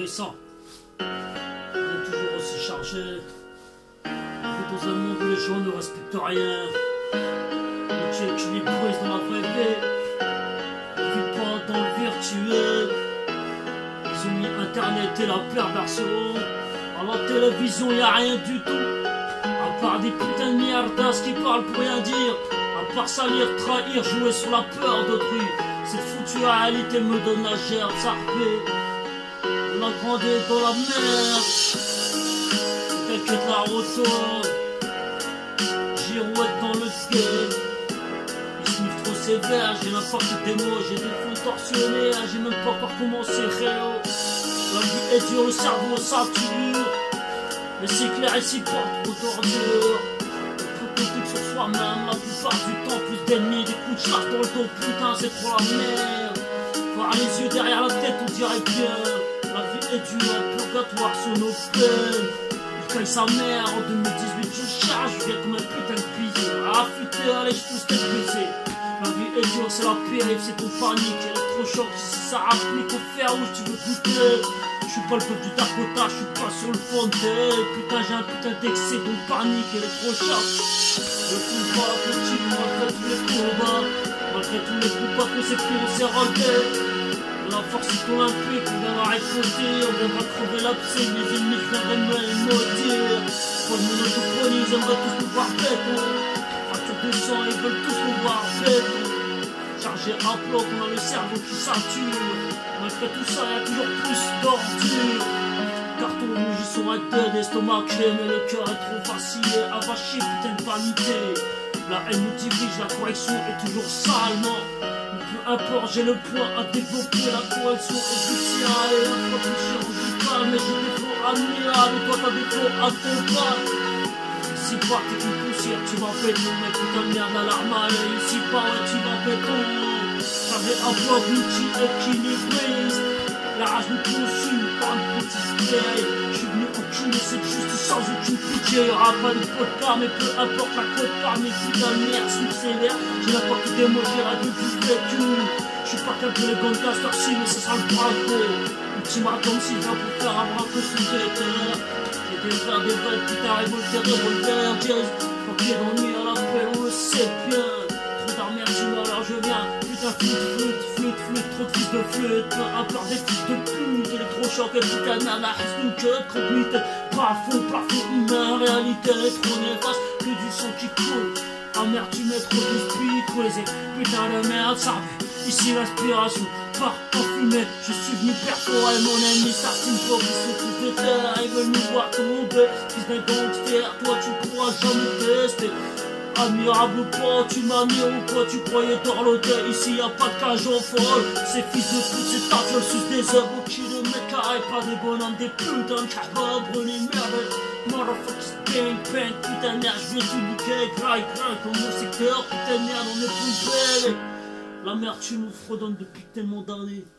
adolescents. On est toujours aussi chargé. On est dans un monde où les gens ne respectent rien. Le check équilibriste dans la vraie vie. On ne vit pas dans le virtuel. Ils ont mis internet et la perversion. À la télévision y a rien du tout. À part des putains de merdas qui parlent pour rien dire. À part salir, trahir, jouer sur la peur d'autrui. Cette foutue réalité me donne la gerbe, ça repait. On a grandi dans la merde. T'inquiète, la retourne. Girouette dans le game. Ils sniffent trop sévère, j'ai n'importe des mots, j'ai des fonds torsionnés, j'ai même pas encore commencé réo. La vie est dure, le cerveau sature. Mais c'est clair, ici porte trop d'ordures. On peut compter sur soi-même la plupart du temps. Plus d'ennemis, des coups de charge dans le dos, putain c'est trop la merde. Voir les yeux derrière la tête, on dirait bien. La vie est dure, purgatoire sur nos peines. Il caille sa mère, en 2018 je charge, je viens comme un putain de pigeon. Affûté, allez je pousse tête baissée. La vie est dure, c'est la périph', c'est ton panique. Électrochoc, si ça applique au fer rouge, tu veux goûter. Je suis pas le peuple du Dakota, je suis pas sur le fond de. Putain j'ai un putain d'excès, donc panique, électrochoc. Le combat continue malgré tous les combats. Malgré tous les combats qu'on s'est pris, on s'est relevé. La force est olympique, on viendra récolter, on viendra crever l'abcès, les ennemis viendraient me les maudire. Pour le monotoponie, ils aimeraient tous nous voir béton. Fracture de sang, ils veulent tous nous voir béton. Chargé à bloc, on a le cerveau qui sature. Malgré tout ça, il y a toujours plus d'ordures. Carton rouge, ils sont inquiets, estomaqués, mais le cœur est trop vacillé, avaché, putain de vanité. La haine nous dirige, la correction est toujours salement. Peu importe, j'ai le point à développer, la correction est cruciale. Et un peu plus chirurgical, mais j'ai des flots admirables, et toi t'as des flots à ton pas. Ici pas t'es qu'une poussière, tu vas béton, mais putain de merde à l'armale. Ici pas ouais tu vas béton. J'avais un bloc multi-équilibriste. La rage nous consume par une petite vieille. Je suis venu enculer cette justice sans aucune pitié. Y'aura pas de pot de part, mais peu importe la côte part. Mais putain de merde, c'est sévère. J'ai n'importe des mots, j'ai la gueule du vécu. Je suis pas qu'un peu les gangsters ci, mais ce sera le braco. Ultimatum s'il vient pour faire un braco sous des terres. Et des frères, des vrais, putain, révoltés, revolver, jazz. Quand il est dans le nuit à l'appel, on le sait bien. Trop d'armées, alors je viens. Putain, flûte, trop de fils de flûte. Peu importe des fils de pute. Électrochoc et putain de merde, la haine que trop de mythe. Plafond humain, réalité trop néfaste. Que du sang qui coule. Amertume et trop d'esprit, trop les putain de merde, ça. Ici l'inspiration part en fumée. Je suis venu perforer mon ennemi starting block. Ils sont tous de terre, ils veulent nous voir tomber. Fils d'un gangster, toi tu pourras jamais tester. Admirable ou pas, tu m'as mis ou quoi, tu croyais t'orloter. Ici y'a pas de cage en folle. Ces fils de pute, c'est ta gueule, sus des œuvres au kilomètre carré. Pas des bonhommes, des putains de cababres, les merdes. Motherfuckers, bang, putain de merde, je vais tout niquer. Graille, comme mon secteur, putain de merde, on est plus belle. La merde, tu nous fredonnes depuis tellement d'années.